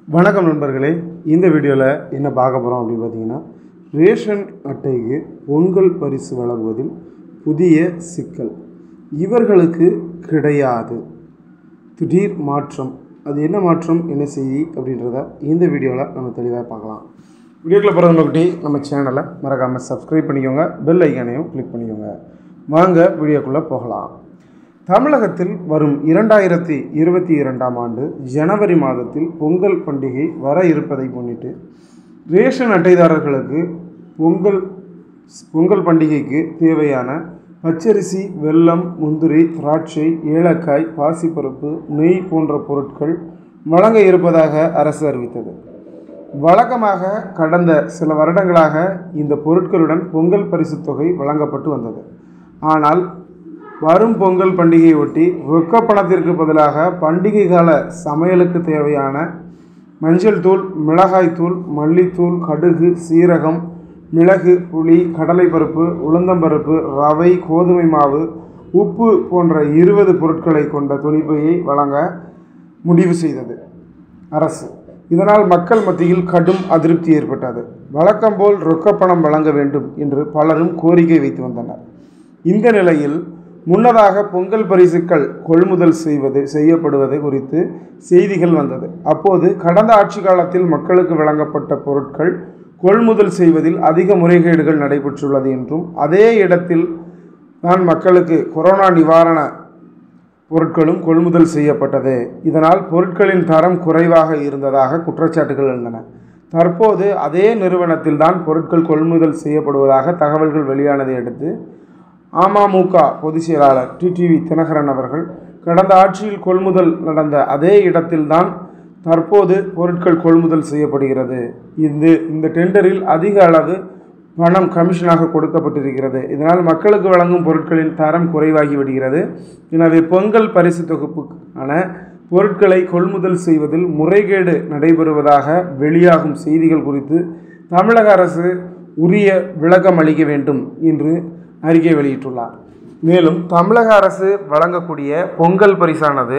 வணக்கம் நண்பர்களே, இந்த வீடியோவில் என்ன பார்க்க போகிறோம் அப்படின்னு பார்த்தீங்கன்னா, ரேஷன் அட்டைக்கு பொங்கல் பரிசு வழங்குவதில் புதிய சிக்கல் இவர்களுக்கு கிடையாது. திடீர் மாற்றம். அது என்ன மாற்றம், என்ன செய்தி அப்படின்றத இந்த வீடியோவில் நம்ம தெளிவாக பார்க்கலாம். வீடியோக்குள்ளே போகிறத நம்ம சேனலை மறக்காமல் சப்ஸ்கிரைப் பண்ணிக்கோங்க, பெல் ஐக்கானையும் கிளிக் பண்ணிக்கோங்க. வாங்க வீடியோக்குள்ளே போகலாம். தமிழகத்தில் வரும் 2022ஆம் ஆண்டு ஜனவரி மாதத்தில் பொங்கல் பண்டிகை வர இருப்பதை முன்னிட்டு ரேஷன் அட்டைதாரர்களுக்கு பொங்கல் பண்டிகைக்கு தேவையான பச்சரிசி, வெல்லம், முந்திரி, திராட்சை, ஏலக்காய், பாசிப்பருப்பு, நெய் போன்ற பொருட்கள் வழங்க இருப்பதாக அரசு அறிவித்தது. வழக்கமாக கடந்த சில வருடங்களாக இந்த பொருட்களுடன் பொங்கல் பரிசு தொகை வழங்கப்பட்டு வந்தது. ஆனால் வரும் பொங்கல் பண்டிகையை ஒட்டி ரொக்க பணத்திற்கு பதிலாக பண்டிகை கால சமையலுக்கு தேவையான மஞ்சள் தூள், மிளகாய் தூள், மல்லித்தூள், கடுகு, சீரகம், மிளகு, புளி, கடலைப்பருப்பு, உளுந்தம்பருப்பு, ரவை, கோதுமை மாவு, உப்பு போன்ற 20 பொருட்களை கொண்ட துணிப்பையை வழங்க முடிவு செய்தது அரசு. இதனால் மக்கள் மத்தியில் கடும் அதிருப்தி ஏற்பட்டது. வழக்கம்போல் ரொக்கப்பணம் வழங்க வேண்டும் என்று பலரும் கோரிக்கை வைத்து வந்தனர். இந்த நிலையில் முன்னதாக பொங்கல் பரிசுகள் கொள்முதல் செய்யப்படுவது குறித்து செய்திகள் வந்தது. அப்போது கடந்த ஆட்சி காலத்தில் மக்களுக்கு வழங்கப்பட்ட பொருட்கள் கொள்முதல் செய்வதில் அதிக முறைகேடுகள் நடைபெற்றுள்ளது என்றும், அதே இடத்தில் தான் மக்களுக்கு கொரோனா நிவாரண பொருட்களும் கொள்முதல் செய்யப்பட்டது. இதனால் பொருட்களின் தரம் குறைவாக இருந்ததாக குற்றச்சாட்டுகள் எழுந்தன. தற்போது அதே நிறுவனத்தில் தான் பொருட்கள் கொள்முதல் செய்யப்படுவதாக தகவல்கள் வெளியானதை அடுத்து அமமுக பொதுச் செயலாளர் டிடிவி தினகரன் அவர்கள் கடந்த ஆட்சியில் கொள்முதல் நடந்த அதே இடத்தில்தான் தற்போது பொருட்கள் கொள்முதல் செய்யப்படுகிறது. இந்த டெண்டரில் அதிக அளவு பணம் கமிஷனாக கொடுக்கப்பட்டிருக்கிறது. இதனால் மக்களுக்கு வழங்கும் பொருட்களின் தரம் குறைவாகி விடுகிறது. எனவே பொங்கல் பரிசு தொகுப்புக்கான பொருட்களை கொள்முதல் செய்வதில் முறைகேடு நடைபெறுவதாக வெளியாகும் செய்திகள் குறித்து தமிழக அரசு உரிய விளக்கம் அளிக்க வேண்டும் என்று அறிக்கை வெளியிட்டுள்ளார். மேலும் தமிழக அரசு வழங்கக்கூடிய பொங்கல் பரிசானது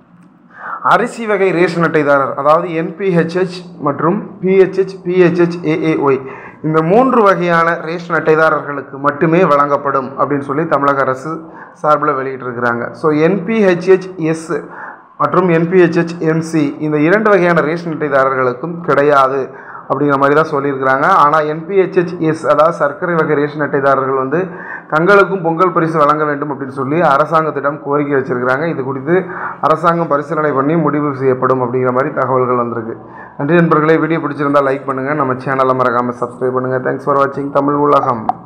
அரிசி வகை ரேஷன் அட்டைதாரர், அதாவது NPHH மற்றும் PHH, PHH-AAY இந்த 3 வகையான ரேஷன் அட்டைதாரர்களுக்கு மட்டுமே வழங்கப்படும் அப்படின்னு சொல்லி தமிழக அரசு சார்பில் வெளியிட்டிருக்கிறாங்க. ஸோ NPHH-S மற்றும் NPHH-MC இந்த 2 வகையான ரேஷன் அட்டைதாரர்களுக்கும் கிடையாது அப்படிங்கிற மாதிரி தான் சொல்லியிருக்கிறாங்க. ஆனால் NPHH-S அதாவது சர்க்கரை வகை ரேஷன் அட்டைதாரர்கள் தங்களுக்கும் பொங்கல் பரிசு வழங்க வேண்டும் அப்படின்னு சொல்லி அரசாங்கத்திடம் கோரிக்கை வச்சிருக்கிறாங்க. இது குறித்து அரசாங்கம் பரிசீலனை பண்ணி முடிவு செய்யப்படும் அப்படிங்கிற மாதிரி தகவல்கள் வந்திருக்கு. நன்றி நண்பர்களே, வீடியோ பிடிச்சிருந்தால் லைக் பண்ணுங்கள், நம்ம சேனலை மறக்காமல் சப்ஸ்கிரைப் பண்ணுங்கள். தேங்க்ஸ் ஃபார் வாட்சிங் தமிழ் உலகம்.